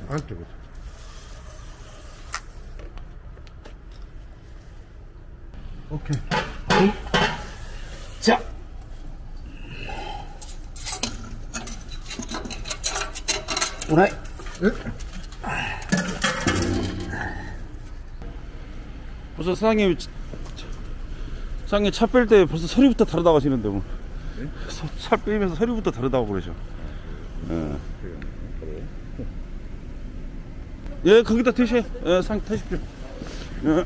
안쪽으로. 오케이. 자. 오라이. 벌써 사장님 차 뺄 때 벌써 소리부터 다르다고 하시는데 뭐. 네? 차 빼면서 소리부터 다르다고 그러죠. 예, 거기다 드셔요. 예, 상 타십시오. 예.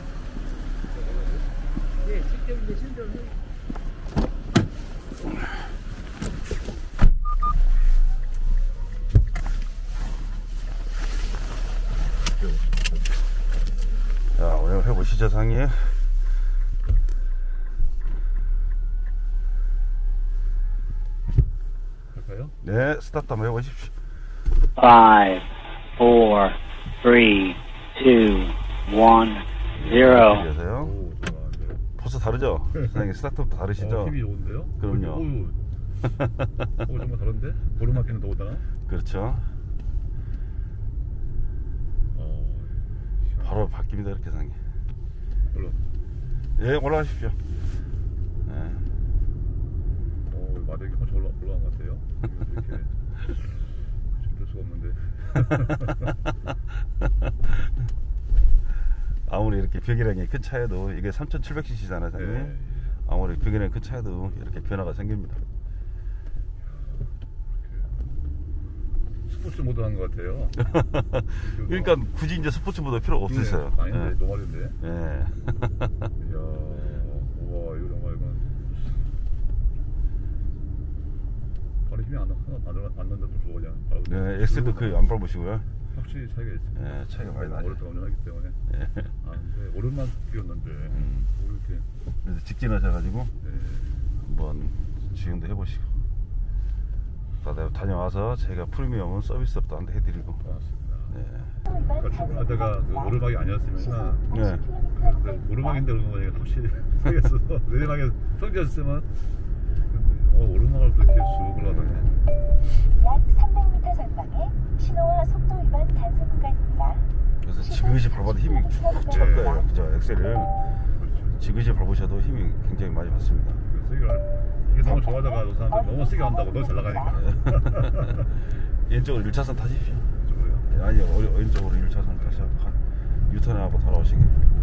자, 오늘 해보시죠, 상이. 할까요? 네, 스타트 한번 해보십시오. 5, 4, 3, 2, 1, 0. 안녕하세요. 오, 좋아하는데요? 벌써 다르죠? 사장님 스타트부터 다르시죠? 힘이 좋은데요? 그럼요. 오, 정말 다른데? 오르막길은 더 오다나? 그렇죠. 바로 바뀝니다, 이렇게 상이. 물론. 예, 올라가십시오. 예. 마력이 훨씬 올라간 것 같아요. 이렇게 볼 수가 없는데. 아무리 이렇게 벽이랑이 큰 차에도 이게 3700cc잖아요, 상님. 네. 아무리 벽이랑이 큰 차에도 이렇게 변화가 생깁니다. 스포츠 모드 한 것 같아요. 그러니까 굳이 이제 스포츠 모드 필요가 없으세요. 아닌데, 예. 노말인데. 예. 이야, 우와, 이거 정말 이건. 바로 힘이 안 난다 좀 좋아 그냥. 네, 엑셀도 거의 안 밟으시고요. 확실히 차이가 있어요. 예, 차이가 많이 나죠. 오랫동안 운전하기 때문에. 예. 근데 오랜만 뛰었는데 이렇게. 그래서 직진하셔가지고 네. 한번 주행도 해보시고. 다녀와서 저희가 프리미엄은 서비스로 또 한 대 해드리고. 고맙습니다. 네. 그러니까 출근하다가 그 오르막이 아니었으면 네. 오르막인데 그런 거니까 확실히 생겼어. 내리막에 평지였으면 오르막을 그렇게 쑥 올라가네. 약 300m 전방에 신호와 속도 위반 단속 구간입니다. 그래서 지그시 밟아도 힘이 쭉 찰 거예요. 그죠? 엑셀을 그렇죠. 지그시 밟으셔도 힘이 굉장히 많이 받습니다. 이게 너무 좋아하다가 그 사람들 너무 세게 한다고 너무 잘 나가니까. 왼쪽으로 1차선 타십시오. 저거요? 아니, 왼쪽으로 1차선 타셔서 유턴하고 돌아오시게.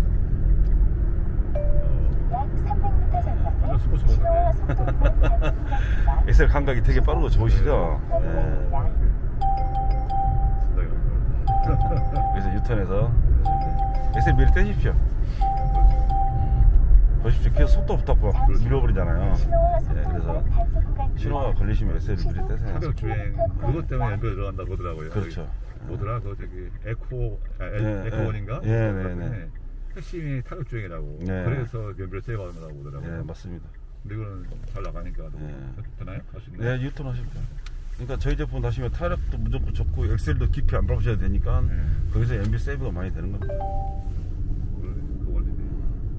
약 300m 전방에 스포츠 신호와 모드네. 속도 위반 단속 구간입니다. 엑셀 감각이 되게 빠르고 좋으시죠? 네. 그래서 유턴해서 엑셀 미리 떼십시오. 보십시오. 계속 속도부터 밀어버리잖아요. 예, 그래서 신호가 걸리시면 엑셀을 미리 떼세요. 타격 주행 그것 때문에 연결 들어간다고 하더라고요. 그렇죠. 뭐더라? 그 저기 예, 에코원인가? 예, 네, 네. 핵심이 타격 주행이라고. 네. 그래서 연결 세게 받는 거라고 하더라고요. 예, 맞습니다. 근데 이거는 잘 나가니까 되나요? 할 수 있나요? 네, 유턴 하십시오. 그러니까 저희 제품 다시면 타력도 무조건 좋고 엑셀도 깊이 안 밟으셔야 되니까 거기서 연비 세이브가 많이 되는 겁니다. 그 원리네요.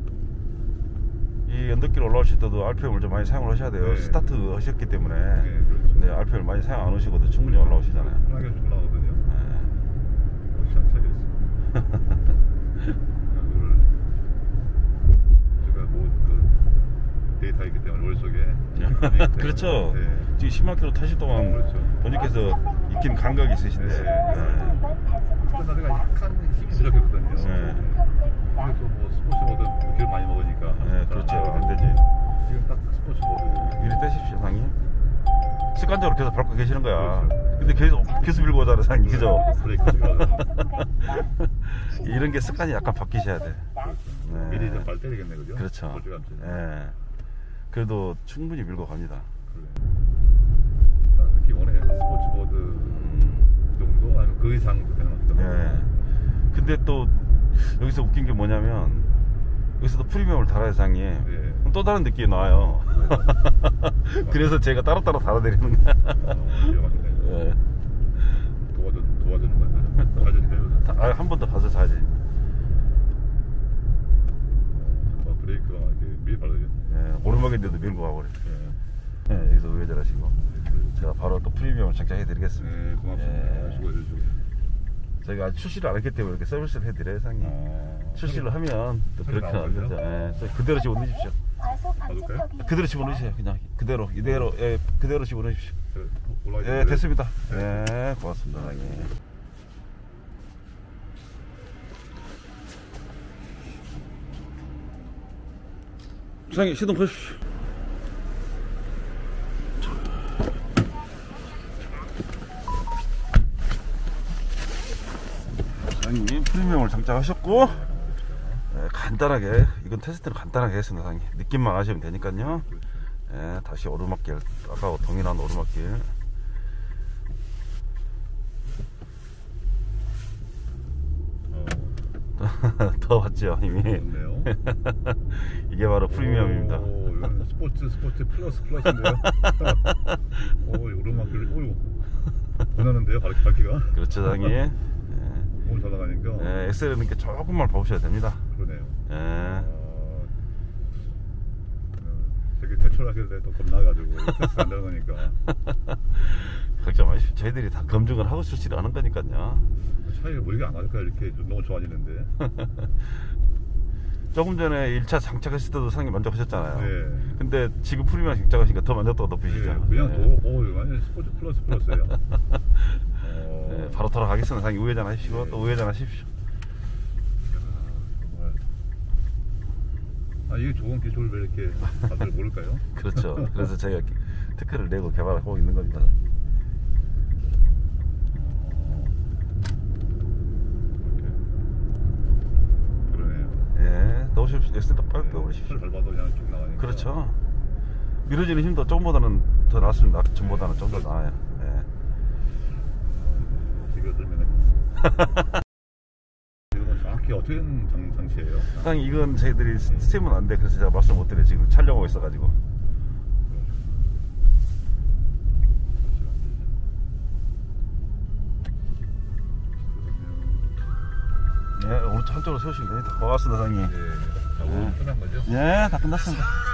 이 언덕길 올라오실 때도 RPM을 좀 많이 사용을 하셔야 돼요. 네. 스타트 하셨기 때문에 네, 그렇죠. 네, RPM을 많이 사용 안 하시고도 충분히 올라오시잖아요. 편하게 올라가거든요. 네. 시간차게 있어. 제가 뭐 데이터 있기 때문에 머릿속에. 그렇죠. 네. 지금 10만 킬로 타실 동안 그렇죠. 본인께서 익힌 감각이 있으신데 그러나 내가 약간 힘이 부족했거든요. 네. 그래서 뭐 스포츠 모드 길 많이 먹으니까. 네, 그렇죠. 안 되지. 지금 딱 스포츠 모드. 미리 떼십시오, 상이. 습관적으로 계속 밟고 계시는 거야. 그렇죠. 근데 계속 밀고 오잖아, 상이. 그죠? 브레이크가 이런 게 습관이 약간 바뀌셔야 돼. 네. 미리 좀 발 때리겠네, 그죠? 그렇죠. 멀찌감치. 예. 그래도 충분히 밀고 갑니다. 이렇게 원해 스포츠 모드 정도 아니면 그 이상도 되는 것 같아요. 예. 근데 또 여기서 웃긴 게 뭐냐면 여기서도 프리미엄을 달아야 상이. 그럼 또 다른 느낌이 나와요. 그래서 제가 따로따로 달아드리는 거야. 예. 도와주는 거야. 가져주세요. 한 번 더 가서 사야지. 브레이크가 이렇게 미리 밟아야겠네. 예. 오르막인데도 밀고 가버려. 예. 예. 여기서 우회전하시고 제가 바로 또 프리미엄을 장착해 드리겠습니다. 네, 고맙습니다. 예. 수고해 주시고. 저희가 아직 출시를 안 했기 때문에 이렇게 서비스를 해드려요, 사장님. 출시를 하면 또 그렇게 안 되죠. 예, 그대로 집어넣으십시오. 과속 방지턱이 그대로 집어넣으세요. 그냥 그대로 이대로 예, 그대로 집어넣으십시오. 올라가 예, 됐습니다. 예, 고맙습니다, 사장님. 사장님 시동 거십시오. 사장님 프리미엄을 장착하셨고 간단하게 이건 테스트는 간단하게 했습니다. 사장님 느낌만 아시면 되니까요. 다시 오르막길 아까 동일한 오르막길 더 봤죠 이미. 좋네요. 이게 바로 프리미엄입니다. 오, 이건 스포츠 플러스인데요. 오, 오르막길 보내는데요, 밝기가. 그렇죠, 사장님. 너무 잘 나가니까. 엑셀은 이렇게 조금만 봐보셔야 됩니다. 그러네요. 예. 되게 대출하길래 또 겁나가지고 테스트 안 되는 거니까. 걱정 마십시오. 저희들이 다 검증을 하고 출시를 하는 거니까요. 차이가 뭐 이게 안 할까 이렇게 좀 너무 좋아지는데. 조금 전에 1차 장착했을 때도 상당히 만족하셨잖아요. 네. 근데 지금 프리미엄 장착하시니까 더 만족도가 높으시죠. 그냥 예. 이거 완전 스포츠 플러스예요. 예, 바로 돌아가겠습니다. 상당히 우회전 하십시오. 또 우회전 하십시오. 이게 좋은 기술을 왜 이렇게 다들 모를까요? 그렇죠. 그래서 저희가 특허를 내고 개발하고 있는 겁니다. 예, 넣으십시오. 엑셀도 빨리 빼버리십시오. 잘 밟아도 그냥 쭉 나가니까. 그렇죠. 밀어지는 힘도 조금보다는 더 낫습니다. 전보다는 좀 더 나아요. 예. 지금 들면은 이건 정확히 어떻게 된 장치예요? 사장님 이건 저희들이 시스템은 안 돼. 그래서 제가 말씀 못 드려요. 지금 촬영하고 있어가지고. 예, 오른쪽 한쪽으로 세우시면 됩니다. 고맙습니다, 사장님. 예, 오늘 끝난 거죠? 예, 다 끝났습니다.